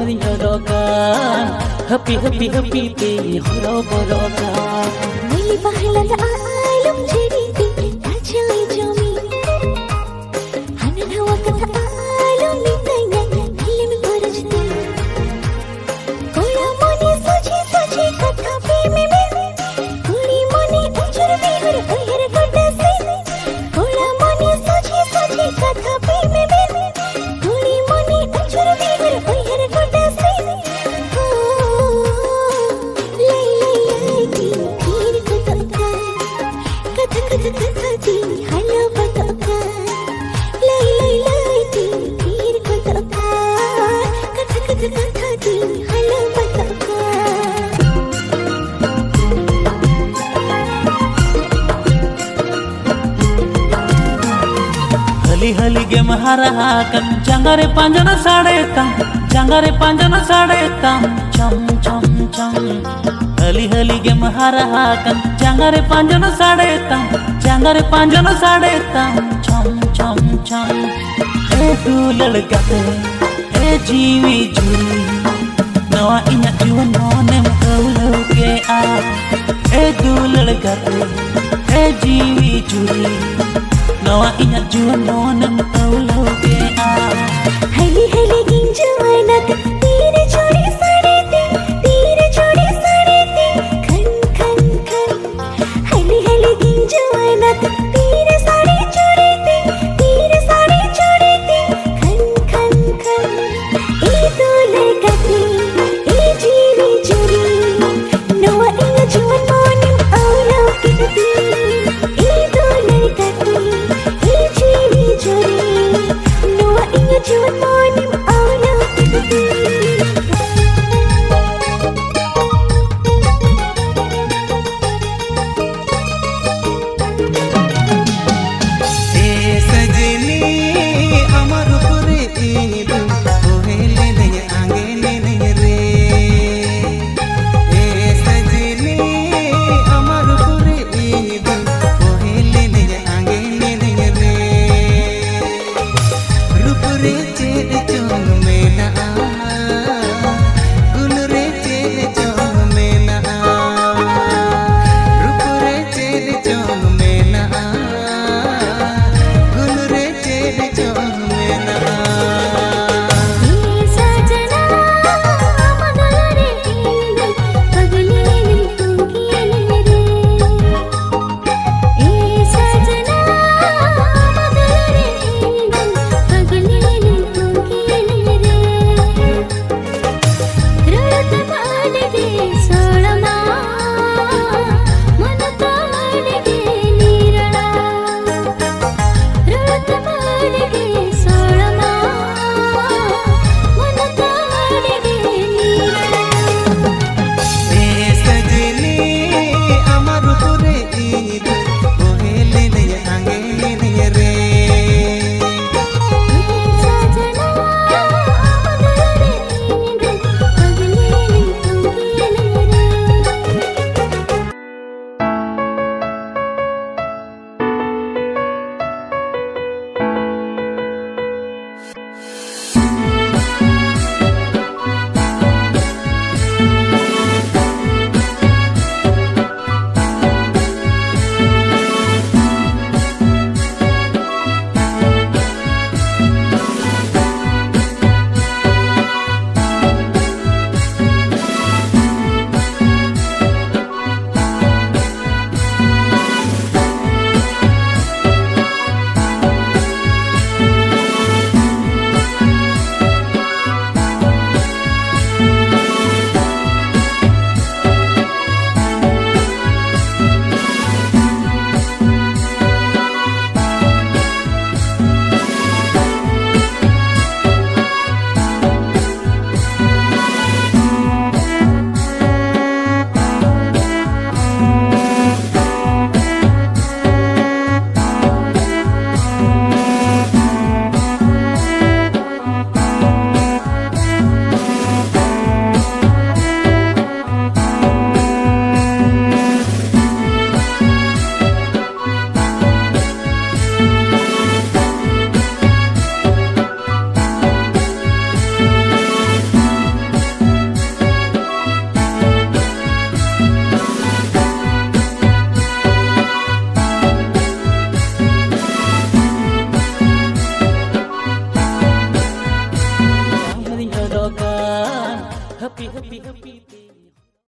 ring horokan happy happy happy te horo borokan Mili bahlan alum jadi ti tajai jami hanan hawa kata alum mitanya hilim parajti koya moni sochi sochi katha pe me kuri moni uchur bihar ahir goda se koya moni sochi sochi katha pe me kuri moni uchur bihar ahir goda se कथा दी hello बतका लाई लाई लाई दी पीर को तका कथा दी hello बतका हली हली गे महारा कन जंगारे पांजना साड़े तम चम चम चम हली हली गे महारा कन जंगारे पांजना साड़े तम चम चम चम ए दुलल गाते ए जीवी जुरी नवा इना जीवन मोनेम कौलो के आ ए दुलल गाते ए जीवी जुरी नवा इना जीवन मोनेम कौलो के आ हली हली गिंजवानक तीर छोड़ी साड़े ते खन खन खन हली हली गिंजवानक तीर साड़े छोड़े ते खन खन खन ए दुलल गाते ए जीवी जुरी नवा इना जीवन मोनेम कौलो के दी ए दुलल गाते ए जीवी जुरी नवा इना जीवन मोनेम कौलो के दी happy happy